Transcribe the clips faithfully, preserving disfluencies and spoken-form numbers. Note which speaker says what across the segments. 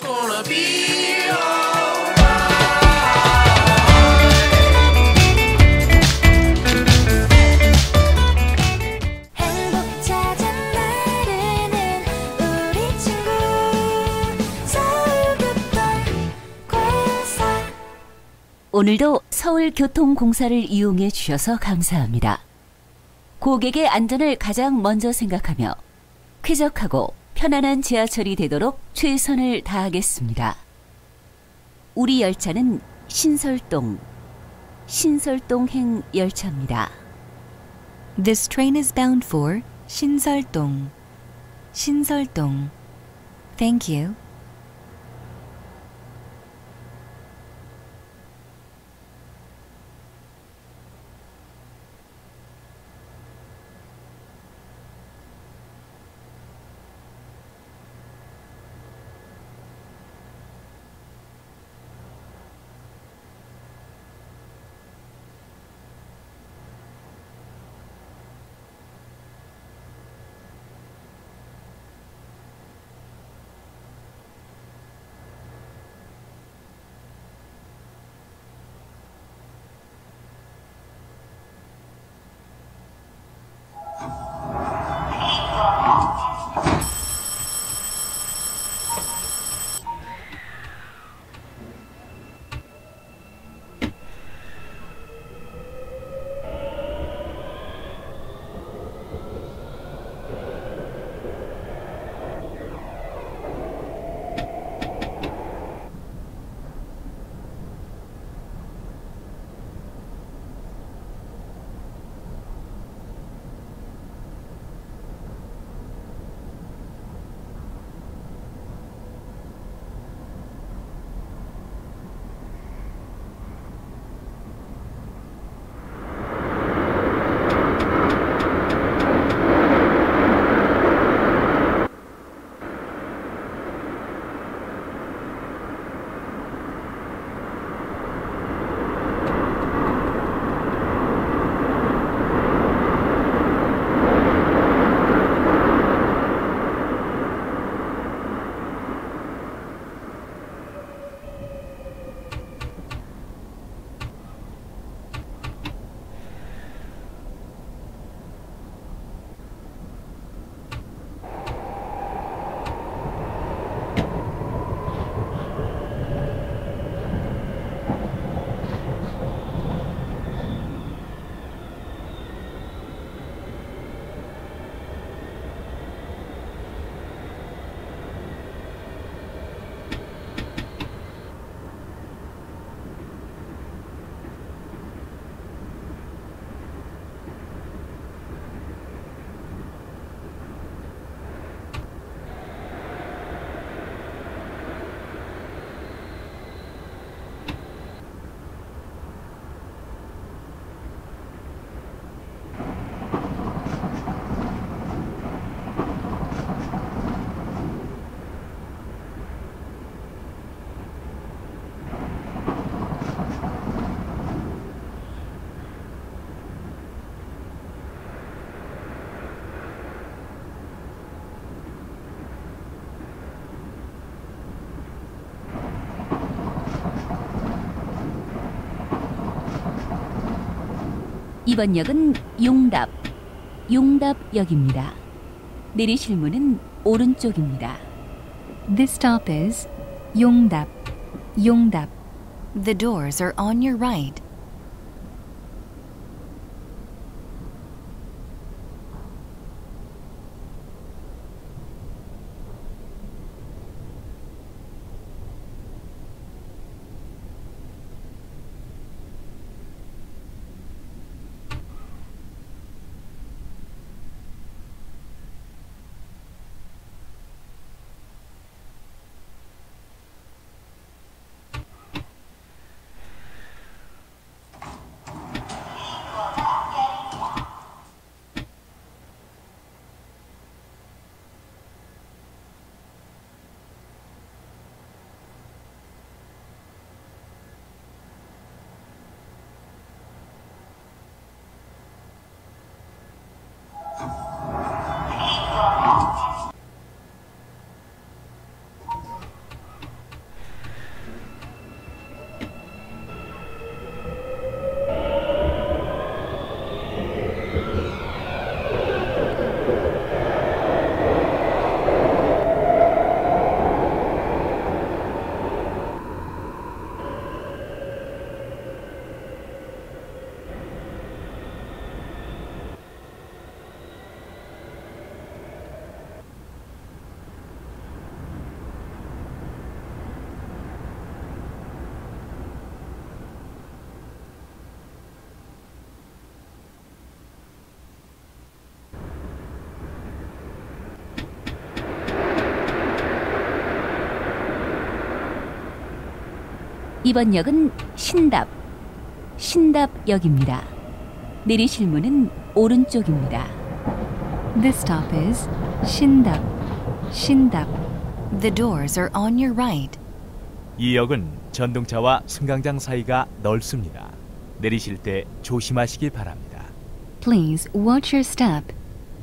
Speaker 1: gonna be
Speaker 2: 행복 찾아 나르는 우리 친구 서울교통공사.
Speaker 3: 오늘도 서울교통공사를 이용해 주셔서 감사합니다. 고객의 안전을 가장 먼저 생각하며 쾌적하고 편안한 지하철이 되도록 최선을 다하겠습니다. 우리 열차는 신설동, 신설동행 열차입니다.
Speaker 4: This train is bound for 신설동. 신설동. Thank you.
Speaker 3: 이번 역은 용답, 용답역입니다. 내리실 문은 오른쪽입니다.
Speaker 4: This stop is Yongdap. Yongdap. The doors are on your right.
Speaker 3: 이번 역은 신답, 신답역입니다. 내리실 문은 오른쪽입니다.
Speaker 4: This stop is Shindap, Shindap. The doors are on your right.
Speaker 1: 이 역은 전동차와 승강장 사이가 넓습니다. 내리실 때 조심하시기 바랍니다.
Speaker 4: Please watch your step.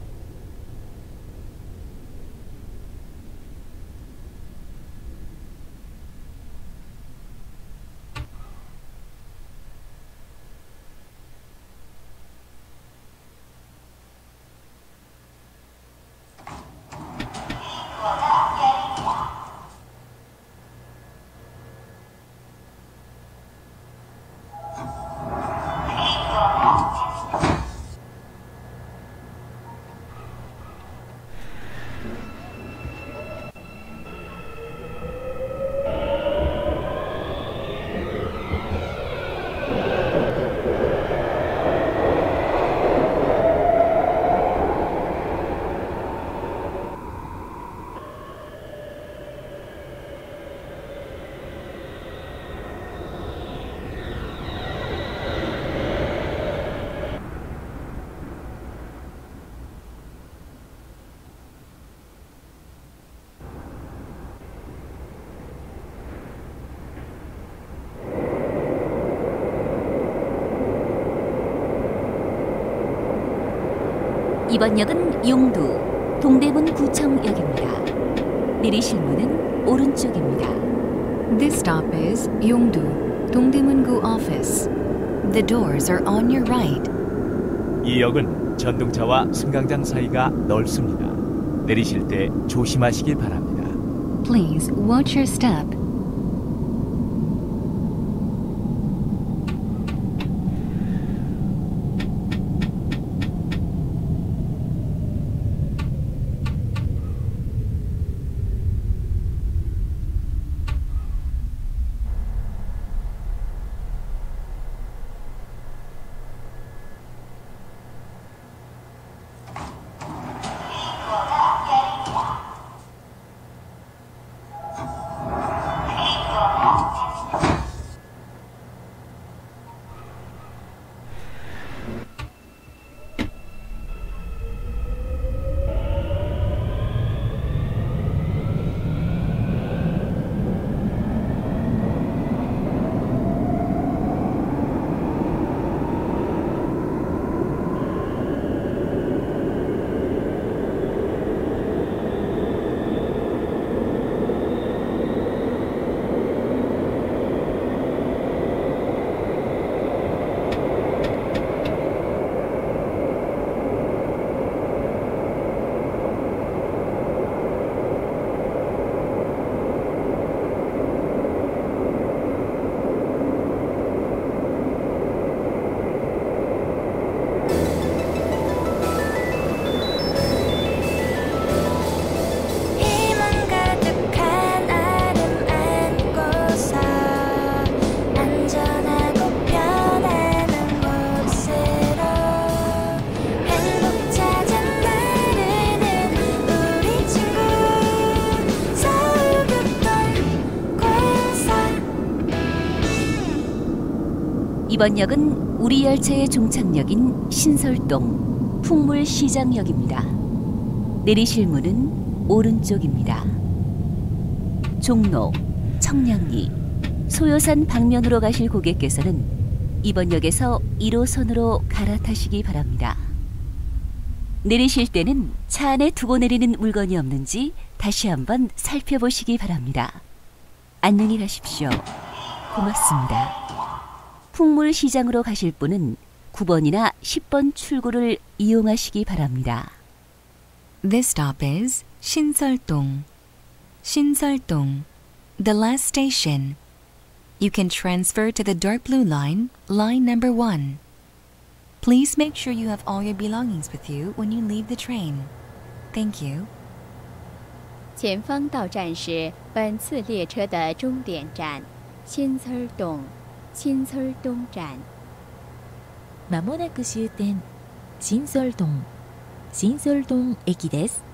Speaker 3: 이번 역은 용두, 동대문 구청역입니다. 내리실 문은 오른쪽입니다.
Speaker 4: This stop is Yongdu, Dongdaemun-gu Office. The doors are on your right.
Speaker 1: 이 역은 전동차와 승강장 사이가 넓습니다. 내리실 때 조심하시기 바랍니다.
Speaker 4: Please watch your step.
Speaker 2: 희망 가득한 아름 안고서 안전하고 편안한 곳으로 행복 찾아 나르는 우리 친구 서울교통공사.
Speaker 3: 이번 역은 우리 열차의 종착역인 신설동, 풍물시장역입니다. 내리실 문은 오른쪽입니다. 종로, 청량리, 소요산 방면으로 가실 고객께서는 이번 역에서 일 호선으로 갈아타시기 바랍니다. 내리실 때는 차 안에 두고 내리는 물건이 없는지 다시 한번 살펴보시기 바랍니다. 안녕히 가십시오. 고맙습니다. 풍물시장으로 가실 분은 구 번이나 십 번 출구를 이용하시기 바랍니다.
Speaker 4: This stop is Shinseoldong. Shinseoldong, the last station. You can transfer to the dark blue line, line number one. Please make sure you have all your belongings with you when you leave the train. Thank you.
Speaker 5: 前方到站是本次列车的终点站新村洞新村东站。
Speaker 6: まもなく終点新村洞新村洞駅です。